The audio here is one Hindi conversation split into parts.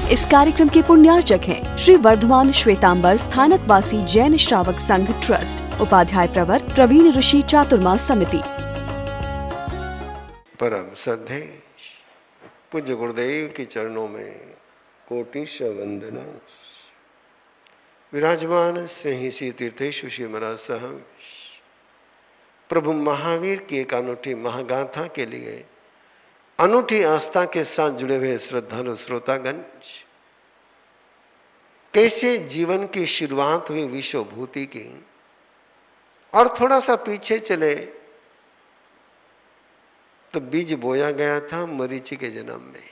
इस कार्यक्रम के पुण्यार्चक हैं श्री वर्धमान श्वेतांबर स्थानकवासी जैन श्रावक संघ ट्रस्ट, उपाध्याय प्रवर प्रवीण ऋषि चातुर्मास समिति। परम श्रद्धे पूज्य गुरुदेव के चरणों में कोटिश वंदना। विराजमान श्री तीर्थेश्वर श्री महाराज साहब प्रभु महावीर की एक अनूठी महागाथा के लिए अनूठी आस्था के साथ जुड़े हुए श्रद्धालु श्रोतागण, कैसे जीवन की शुरुआत हुई विश्वभूति की, और थोड़ा सा पीछे चले तो बीज बोया गया था मरीचि के जन्म में।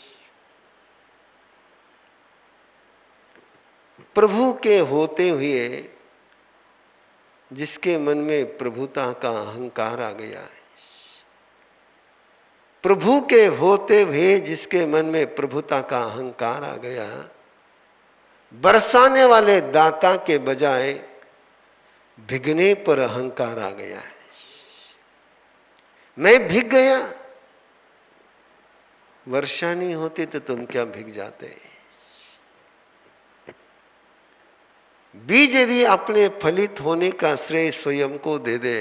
प्रभु के होते हुए जिसके मन में प्रभुता का अहंकार आ गया है, प्रभु के होते हुए जिसके मन में प्रभुता का अहंकार आ गया, बरसाने वाले दाता के बजाय भिगने पर अहंकार आ गया है। मैं भीग गया, वर्षा नहीं होती तो तुम क्या भीग जाते। बीज यदि अपने फलित होने का श्रेय स्वयं को दे दे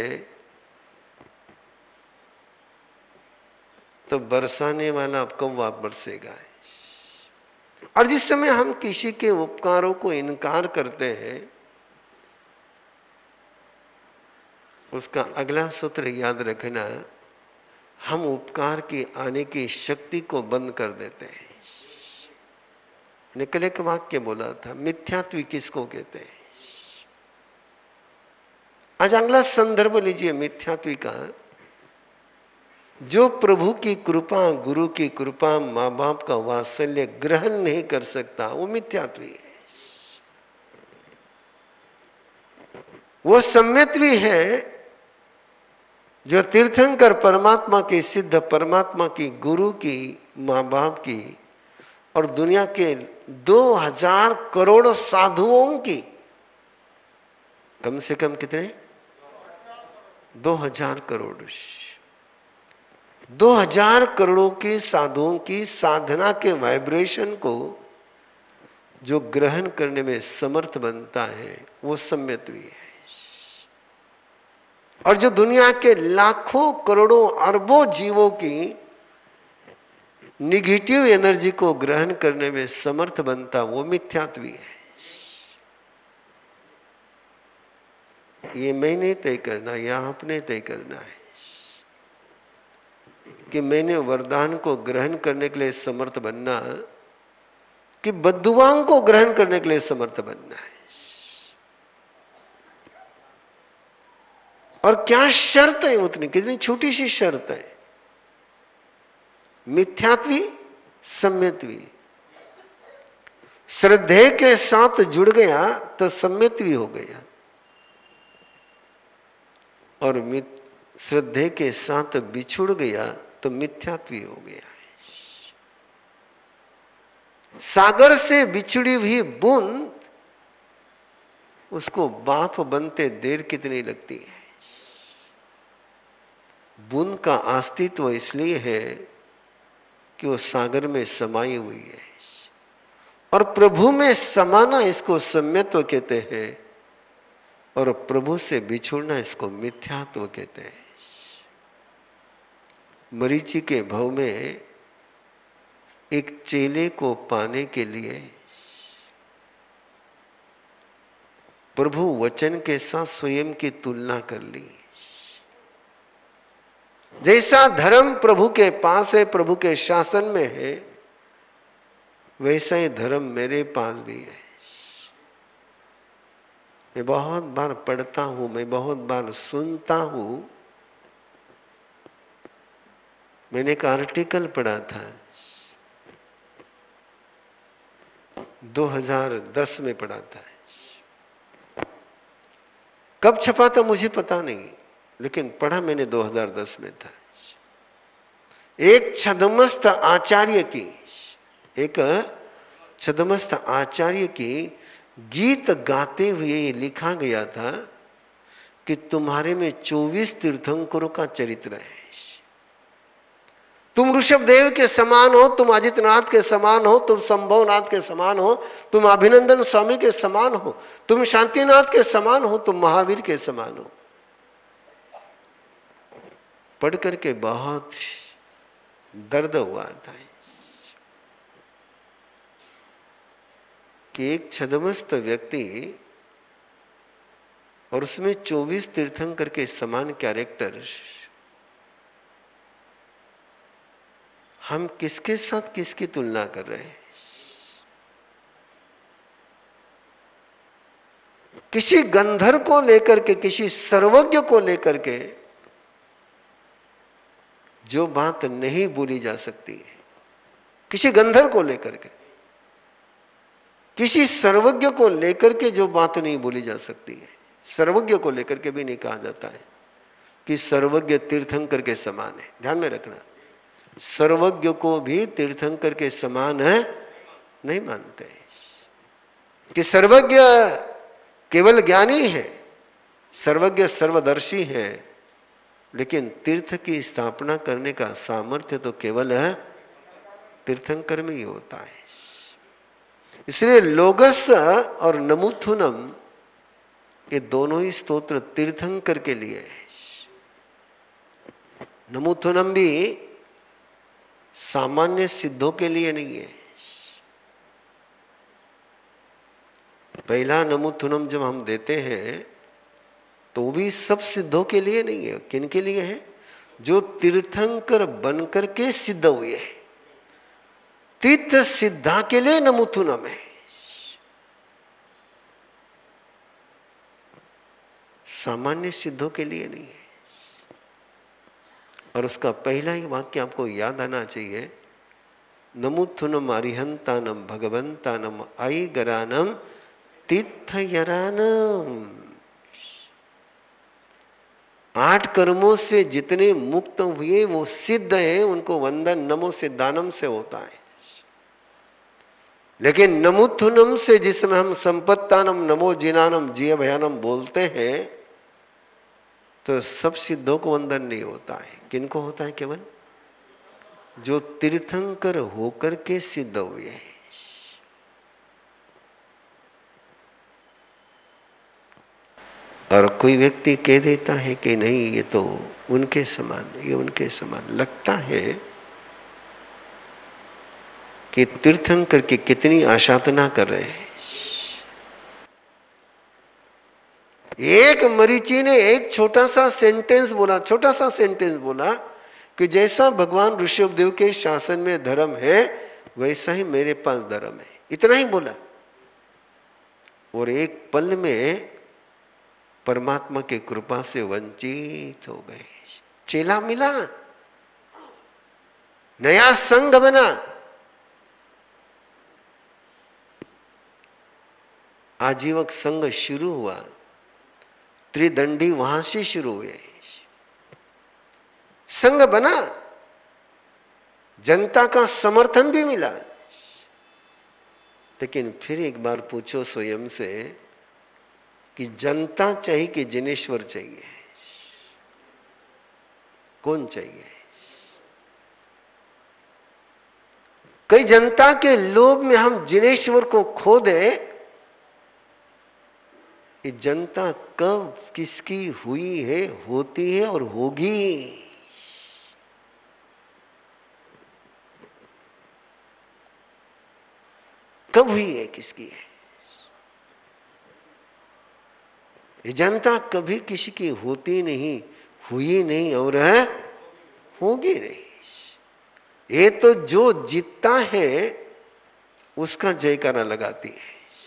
तो बरसाने वाला अब कब बरसेगा। और जिस समय हम किसी के उपकारों को इनकार करते हैं, उसका अगला सूत्र याद रखना, हम उपकार की आने की शक्ति को बंद कर देते हैं। निकले एक वाक्य बोला था, मिथ्यात्व किसको कहते हैं। आज अगला संदर्भ लीजिए मिथ्यात्व का। जो प्रभु की कृपा, गुरु की कृपा, माँ बाप का वात्सल्य ग्रहण नहीं कर सकता, वो मिथ्यात्वी है। वो सम्यत्वी है जो तीर्थंकर परमात्मा की, सिद्ध परमात्मा की, गुरु की, माँ बाप की और दुनिया के 2000 करोड़ साधुओं की, कम से कम कितने, 2000 करोड़, 2000 करोड़ों के साधुओं की साधना के वाइब्रेशन को जो ग्रहण करने में समर्थ बनता है वो सम्यत्वी है। और जो दुनिया के लाखों करोड़ों अरबों जीवों की निगेटिव एनर्जी को ग्रहण करने में समर्थ बनता, वो मिथ्यात्वी है। ये मैंने तय करना या आपने तय करना है कि मैंने वरदान को ग्रहण करने के लिए समर्थ बनना कि बद्दुआओं को ग्रहण करने के लिए समर्थ बनना है। और क्या शर्त है, उतनी कितनी छोटी सी शर्त है। मिथ्यात्वी, सम्यत्वी। श्रद्धे के साथ जुड़ गया तो सम्यत्वी हो गया, और श्रद्धे के साथ बिछुड़ गया तो मिथ्यात्वी हो गया। सागर से बिछुड़ी हुई बूंद, उसको बाप बनते देर कितनी लगती है। बूंद का अस्तित्व इसलिए है कि वो सागर में समाई हुई है, और प्रभु में समाना इसको सम्यत्व कहते हैं, और प्रभु से बिछुड़ना इसको मिथ्यात्व कहते हैं। मरीचि के भव में एक चेले को पाने के लिए प्रभु वचन के साथ स्वयं की तुलना कर ली। जैसा धर्म प्रभु के पास है, प्रभु के शासन में है, वैसा ही धर्म मेरे पास भी है। मैं बहुत बार पढ़ता हूं, मैं बहुत बार सुनता हूं। मैंने एक आर्टिकल पढ़ा था 2010 में पढ़ा था। कब छपा था मुझे पता नहीं, लेकिन पढ़ा मैंने 2010 में था। एक छद्मस्त आचार्य की गीत गाते हुए लिखा गया था कि तुम्हारे में 24 तीर्थंकरों का चरित्र है। तुम ऋषभदेव के समान हो, तुम अजितनाथ के समान हो, तुम संभवनाथ के समान हो, तुम अभिनंदन स्वामी के समान हो, तुम शांतिनाथ के समान हो, तुम महावीर के समान हो। पढ़ करके बहुत दर्द हुआ था कि एक छदमस्त व्यक्ति और उसमें 24 तीर्थंकर के समान कैरेक्टर, हम किसके साथ किसकी तुलना कर रहे हैं? किसी गंधर्व को लेकर के, किसी सर्वज्ञ को लेकर के जो बात नहीं बोली जा सकती है, किसी गंधर्व को लेकर के, किसी सर्वज्ञ को लेकर के जो बात नहीं बोली जा सकती है, सर्वज्ञ को लेकर के भी नहीं कहा जाता है कि सर्वज्ञ तीर्थंकर के समान है। ध्यान में रखना, सर्वज्ञ को भी तीर्थंकर के समान है नहीं मानते कि सर्वज्ञ केवल ज्ञानी है, सर्वज्ञ सर्वदर्शी है, लेकिन तीर्थ की स्थापना करने का सामर्थ्य तो केवल है तीर्थंकर में ही होता है। इसलिए लोगस और नमुथुनम ये दोनों ही स्तोत्र तीर्थंकर के लिए है। नमुथुनम भी सामान्य सिद्धों के लिए नहीं है। पहला नमुथुनम जब हम देते हैं तो भी सब सिद्धों के लिए नहीं है। किन के लिए है? जो तीर्थंकर बनकर के सिद्ध हुए हैं, तीर्थ सिद्धा के लिए नमुथुनम है। सामान्य सिद्धों के लिए नहीं है। और उसका पहला ही वाक्य आपको याद आना चाहिए, नमुथुनम अरिहंतानम भगवंतानम आई गरानम तीर्थयरानम। 8 कर्मों से जितने मुक्त हुए वो सिद्ध हैं, उनको वंदन नमो सिद्धानम से होता है। लेकिन नमुथुनम से जिसमें हम संपत्तानम नमो जिनानम जिय भयानम बोलते हैं तो सब सिद्धों को वंदन नहीं होता है। किनको होता है? केवल जो तीर्थंकर होकर के सिद्ध हुए हैं। और कोई व्यक्ति कह देता है कि नहीं ये तो उनके समान, ये उनके समान, लगता है कि तीर्थंकर की कितनी आशातना कर रहे हैं। एक मरीची ने एक छोटा सा सेंटेंस बोला कि जैसा भगवान ऋषभदेव के शासन में धर्म है वैसा ही मेरे पास धर्म है, इतना ही बोला। और एक पल में परमात्मा की कृपा से वंचित हो गए। चेला मिला, नया संघ बना, आजीवक संघ शुरू हुआ, त्रिदंडी वहां से शुरू हुए, संघ बना, जनता का समर्थन भी मिला। लेकिन फिर एक बार पूछो स्वयं से कि जनता चाहिए कि जिनेश्वर चाहिए? कौन चाहिए? कई जनता के लोभ में हम जिनेश्वर को खो दे, ये जनता कब किसकी हुई है, होती है और होगी। कब हुई है, किसकी है? ये जनता कभी किसी की होती नहीं, हुई नहीं और होगी नहीं। ये तो जो जीतता है उसका जयकारा लगाती है।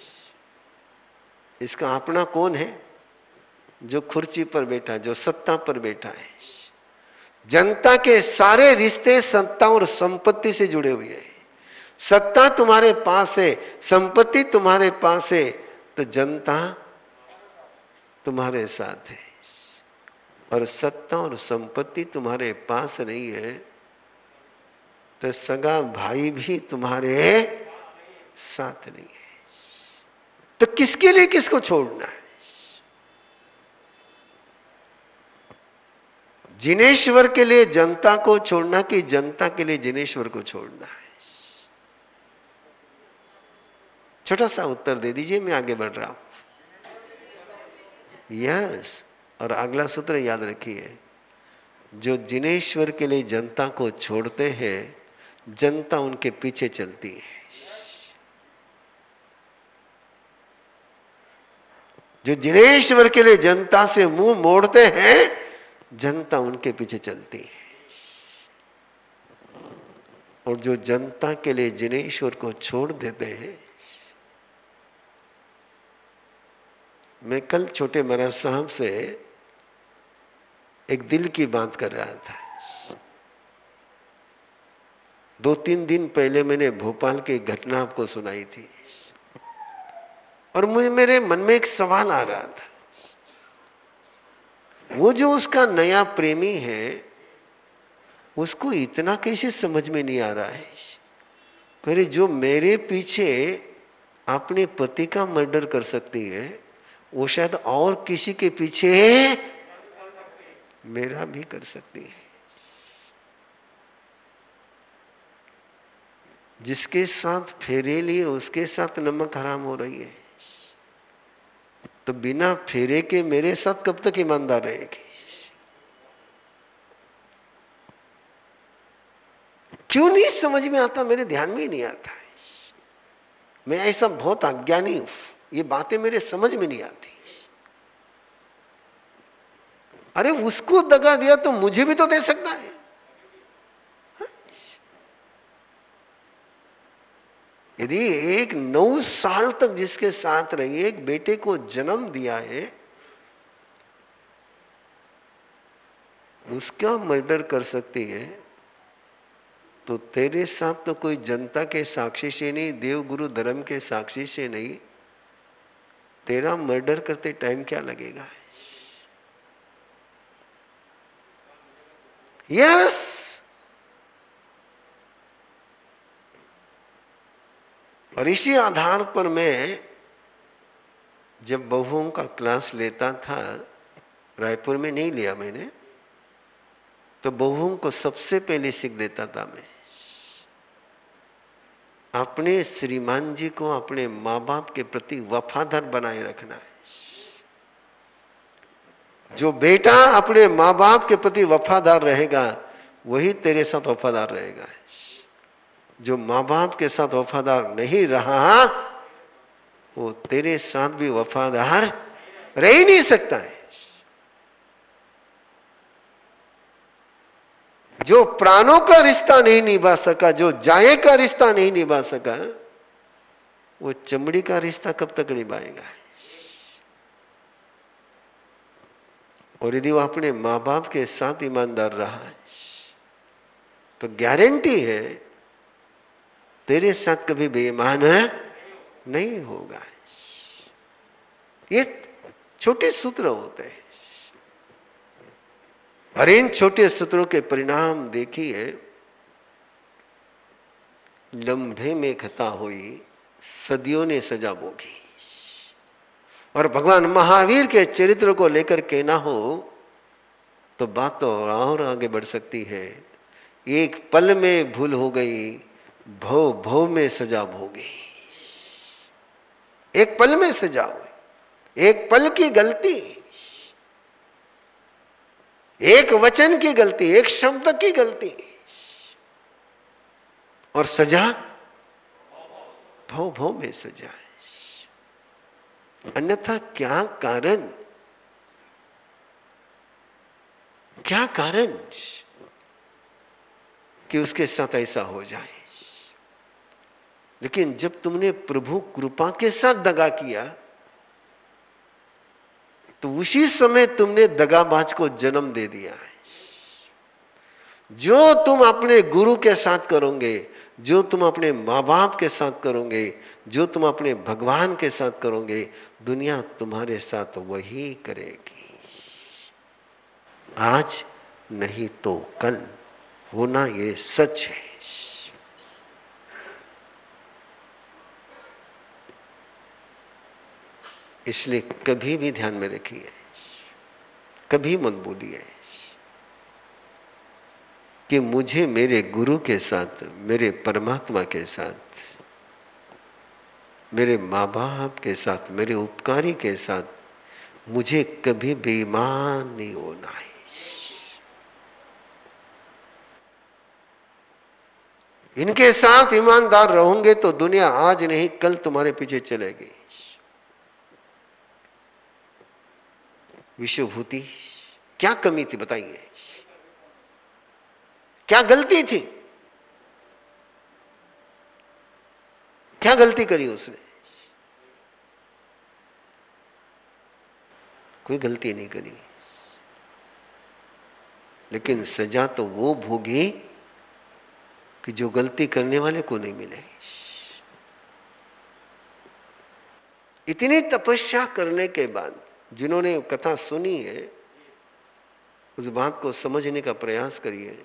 इसका अपना कौन है? जो कुर्सी पर बैठा, जो सत्ता पर बैठा है। जनता के सारे रिश्ते सत्ता और संपत्ति से जुड़े हुए हैं। सत्ता तुम्हारे पास है, संपत्ति तुम्हारे पास है, तो जनता तुम्हारे साथ है। और सत्ता और संपत्ति तुम्हारे पास नहीं है तो सगा भाई भी तुम्हारे साथ नहीं है। तो किसके लिए किसको छोड़ना है? जिनेश्वर के लिए जनता को छोड़ना कि जनता के लिए जिनेश्वर को छोड़ना है? छोटा सा उत्तर दे दीजिए, मैं आगे बढ़ रहा हूं। यस। और अगला सूत्र याद रखिए, जो जिनेश्वर के लिए जनता को छोड़ते हैं, जनता उनके पीछे चलती है। जो जिनेश्वर के लिए जनता से मुंह मोड़ते हैं, जनता उनके पीछे चलती है। और जो जनता के लिए जिनेश्वर को छोड़ देते हैं, मैं कल छोटे महाराज साहब से एक दिल की बात कर रहा था। 2-3 दिन पहले मैंने भोपाल की घटना आपको सुनाई थी, और मेरे मन में एक सवाल आ रहा था। वो जो उसका नया प्रेमी है, उसको इतना कैसे समझ में नहीं आ रहा है? अरे जो मेरे पीछे अपने पति का मर्डर कर सकती है, वो शायद और किसी के पीछे मेरा भी कर सकती है। जिसके साथ फेरे लिए उसके साथ नमक हराम हो रही है, तो बिना फेरे के मेरे साथ कब तक ईमानदार रहेगी? क्यों नहीं समझ में आता? मेरे ध्यान में ही नहीं आता है। मैं ऐसा बहुत अज्ञानी हूं, ये बातें मेरे समझ में नहीं आती। अरे उसको दगा दिया तो मुझे भी तो दे सकता है। यदि एक 9 साल तक जिसके साथ रही, एक बेटे को जन्म दिया है, उसका मर्डर कर सकती है, तो तेरे साथ तो कोई जनता के साक्षी से नहीं, देव गुरु धर्म के साक्षी से नहीं, तेरा मर्डर करते टाइम क्या लगेगा? यस। और इसी आधार पर मैं जब बहुओं का क्लास लेता था, रायपुर में नहीं लिया मैंने, तो बहुओं को सबसे पहले सीख देता था मैं, अपने श्रीमान जी को अपने माँ बाप के प्रति वफादार बनाए रखना है। जो बेटा अपने माँ बाप के प्रति वफादार रहेगा, वही तेरे साथ वफादार रहेगा। जो माँ बाप के साथ वफादार नहीं रहा, वो तेरे साथ भी वफादार रह ही नहीं सकता है। जो प्राणों का रिश्ता नहीं निभा सका, जो जाए का रिश्ता नहीं निभा सका, वो चमड़ी का रिश्ता कब तक निभाएगा? और यदि वो अपने माँ बाप के साथ ईमानदार रहा है, तो गारंटी है तेरे साथ कभी बेईमान नहीं होगा। ये छोटे सूत्र होते हैं, और इन छोटे सूत्रों के परिणाम देखिए। लम्भे में खता हुई, सदियों ने सजा भोगी। और भगवान महावीर के चरित्र को लेकर कहना हो तो बात तो और आगे बढ़ सकती है। एक पल में भूल हो गई, भव भव में सजा भोगी। एक पल में सजा हुई, एक पल की गलती, एक वचन की गलती, एक शब्द की गलती, और सजा भव भव में सजा है। अन्यथा क्या कारण, क्या कारण कि उसके साथ ऐसा हो जाए? लेकिन जब तुमने प्रभु कृपा के साथ दगा किया, तो उसी समय तुमने दगाबाज को जन्म दे दिया है। जो तुम अपने गुरु के साथ करोगे, जो तुम अपने माँ बाप के साथ करोगे, जो तुम अपने भगवान के साथ करोगे, दुनिया तुम्हारे साथ वही करेगी। आज नहीं तो कल होना ये सच है। इसलिए कभी भी ध्यान में रखिए, कभी मत बोलिए कि मुझे मेरे गुरु के साथ, मेरे परमात्मा के साथ, मेरे माँ बाप के साथ, मेरे उपकारी के साथ मुझे कभी बेईमान नहीं होना है। इनके साथ ईमानदार रहोगे तो दुनिया आज नहीं कल तुम्हारे पीछे चलेगी। विश्वभूति, क्या कमी थी बताइए, क्या गलती थी, क्या गलती करी उसने? कोई गलती नहीं करी, लेकिन सजा तो वो भोगी कि जो गलती करने वाले को नहीं मिले। इतनी तपस्या करने के बाद, जिन्होंने कथा सुनी है उस बात को समझने का प्रयास करिए।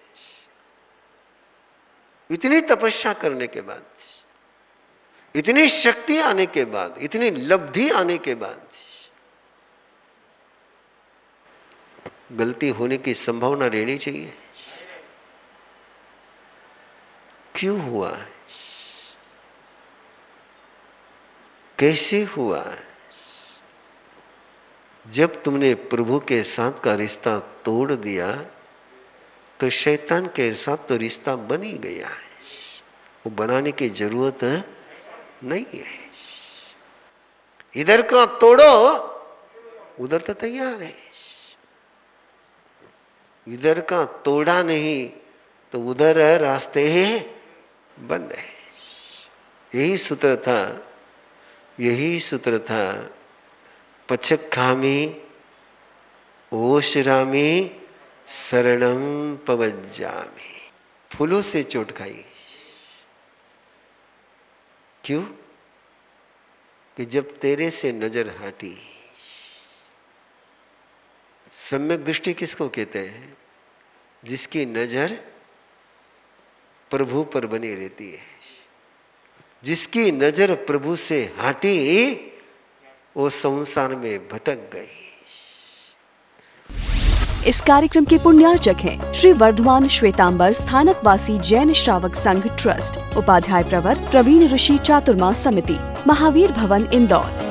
इतनी तपस्या करने के बाद, इतनी शक्ति आने के बाद, इतनी लब्धि आने के बाद गलती होने की संभावना रहनी चाहिए। क्यों हुआ, कैसे हुआ? जब तुमने प्रभु के साथ का रिश्ता तोड़ दिया तो शैतान के साथ तो रिश्ता बन ही गया है, वो बनाने की जरूरत नहीं है। इधर का तोड़ो, उधर तो तैयार है। इधर का तोड़ा नहीं तो उधर रास्ते बंद है। यही सूत्र था, यही सूत्र था। पचक्खामी ओशरामी शरणम पवज्जामी। फूलों से चोट खाई। क्यों? कि जब तेरे से नजर हटी। सम्यक दृष्टि किसको कहते हैं? जिसकी नजर प्रभु पर बनी रहती है। जिसकी नजर प्रभु से हटी वो संसार में भटक गई। इस कार्यक्रम के पुण्यार्चक हैं श्री वर्धमान श्वेतांबर स्थानकवासी जैन श्रावक संघ ट्रस्ट, उपाध्याय प्रवर प्रवीण ऋषि चातुर्मास समिति, महावीर भवन, इंदौर।